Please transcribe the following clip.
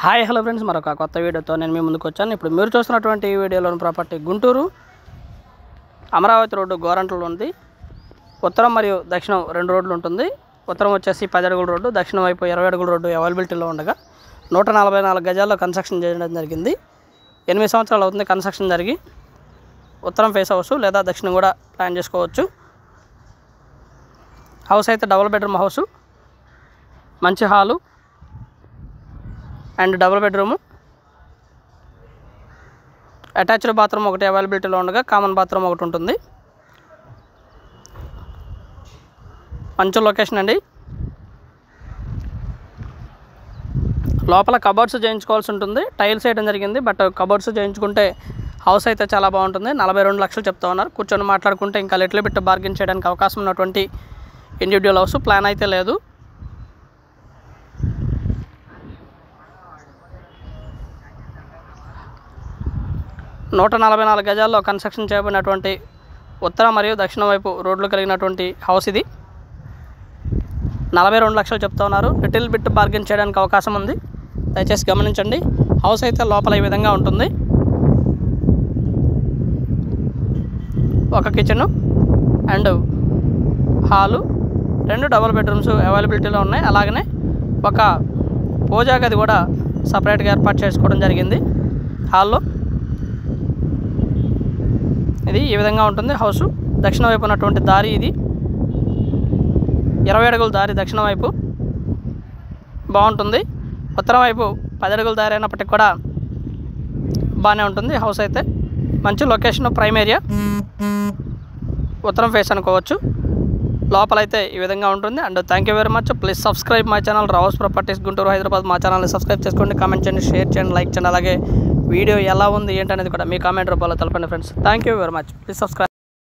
Hi hello friends, మరొక కొత్త వీడియోతో నేను మీ ముందుకు వచ్చాను. ఇప్పుడు మీరు చూస్తున్నటువంటి ఈ వీడియోలోని ప్రాపర్టీ గుంటూరు అమరావతి రోడ్డు గోరంట్లలో ఉంది. ఉత్తరం మరియు దక్షిణం రెండు రోడ్లు ఉంటుంది. ఉత్తరం వచ్చేసి 10 అడుగుల రోడ్డు, దక్షిణం వైపు 20 అడుగుల రోడ్డు అవైలబిలిటీలో ఉండగా 144 గజాల్లో కన్స్ట్రక్షన్ చేయడం జరిగింది. 8 సంవత్సరాలు అవుతుంది కన్స్ట్రక్షన్ జరిగి. ఉత్తరం ఫేస్ హౌస్ లేదా దక్షిణం కూడా ప్లాన్ చేసుకోవచ్చు. హౌస్ అయితే డబుల్ బెడ్రూమ్ హౌస్, మంచి hall and double bedroom, attached bathroom ఒకటి అవైలబిలిటీలో ఉండగా కామన్ బాత్రూమ్ ఒకటి ఉంటుంది. మంచి లొకేషన్ అండి. లోపల కబోర్డ్స్ చేయించుకోవాల్సి ఉంటుంది. టైల్స్ వేయడం జరిగింది, బట్ కబోర్డ్స్ చేయించుకుంటే హౌస్ అయితే చాలా బాగుంటుంది. 42 లక్షలు చెప్తా ఉన్నారు. కూర్చొని మాట్లాడుకుంటే ఇంకా లిటిల్ బిట్ బార్గెన్ చేయడానికి అవకాశం ఉన్నటువంటి ఇండివిజువల్ హౌస్. ప్లాన్ అయితే లేదు. నూట 44 గజాల్లో కన్స్ట్రక్షన్ చేయబడినటువంటి ఉత్తర మరియు దక్షిణ వైపు రోడ్లు కలిగినటువంటి హౌస్ ఇది. 42 లక్షలు చెప్తా ఉన్నారు. లిటిల్ బిట్ బార్గెన్ చేయడానికి అవకాశం ఉంది, దయచేసి గమనించండి. హౌస్ అయితే లోపల ఈ విధంగా ఉంటుంది. ఒక kitchen and hall, 2 double bedrooms అవైలబిలిటీలో ఉన్నాయి. అలాగనే ఒక పూజా గది కూడా సపరేట్గా ఏర్పాటు చేసుకోవడం జరిగింది హాల్లో. ఇది ఈ విధంగా ఉంటుంది హౌస్. దక్షిణ వైపు ఉన్నటువంటి దారి ఇది. 20 అడుగుల దారి దక్షిణ వైపు బాగుంటుంది. ఉత్తరం వైపు 10 అడుగుల దారి అయినప్పటికీ కూడా బాగానే ఉంటుంది హౌస్ అయితే. మంచి లొకేషన్, ప్రైమ్ ఏరియా, ఉత్తరం ఫేస్ అనుకోవచ్చు. లోపలైతే ఈ విధంగా ఉంటుంది. And thank you very much. Please subscribe my channel Rao's properties Guntur Hyderabad. మా ఛానల్ని సబ్స్క్రైబ్ చేసుకోండి, కామెంట్ చేయండి, షేర్ చేయండి, లైక్ చేయండి. అలాగే వీడియో ఎలా ఉంది ఏంటనేది కూడా మీ కామెంట్ రూపంలో తెలపండి friends. Thank you very much. Please subscribe.